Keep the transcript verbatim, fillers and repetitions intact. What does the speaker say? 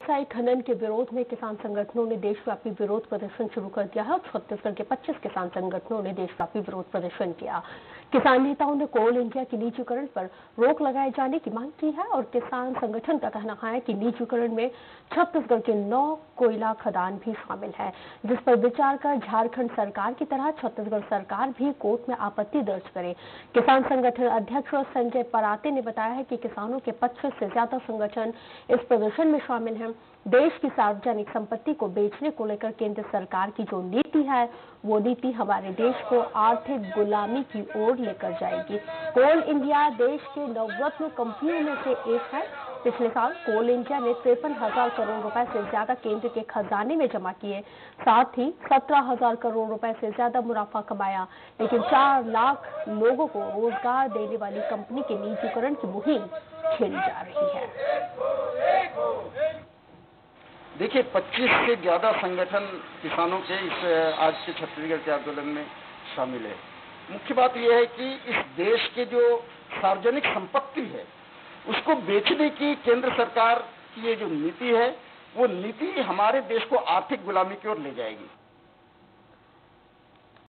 साई खनन के विरोध में किसान संगठनों ने देशव्यापी विरोध प्रदर्शन शुरू कर दिया है और छत्तीसगढ़ के पच्चीस किसान संगठनों ने देशव्यापी विरोध प्रदर्शन किया। किसान नेताओं ने कोल इंडिया के निजीकरण पर रोक लगाए जाने की मांग की है और किसान संगठन का कहना है कि निजीकरण में छत्तीसगढ़ के नौ कोयला खदान भी शामिल है, जिस पर विचार कर झारखंड सरकार की तरह छत्तीसगढ़ सरकार भी कोर्ट में आपत्ति दर्ज करे। किसान संगठन अध्यक्ष संजय पराते ने बताया है कि किसानों के पच्चीस से ज्यादा संगठन इस प्रदर्शन में शामिल हैं। देश की सार्वजनिक संपत्ति को बेचने को लेकर केंद्र सरकार की जो नीति है, वो नीति हमारे देश को आर्थिक गुलामी की ओर लेकर जाएगी। कोल इंडिया देश के नवरत्न कंपनियों में से एक है। पिछले साल कोल इंडिया ने तिरपन हजार करोड़ रुपए से ज्यादा केंद्र के खजाने में जमा किए, साथ ही सत्रह हजार करोड़ रुपए से ज्यादा मुनाफा कमाया, लेकिन चार लाख लोगों को रोजगार देने वाली कंपनी के निजीकरण की मुहिम छेड़ी जा रही है। देखिए, पच्चीस से ज्यादा संगठन किसानों के इस आज के छत्तीसगढ़ के आंदोलन में शामिल है। मुख्य बात यह है कि इस देश के जो सार्वजनिक संपत्ति है उसको बेचने की केंद्र सरकार की ये जो नीति है, वो नीति हमारे देश को आर्थिक गुलामी की ओर ले जाएगी।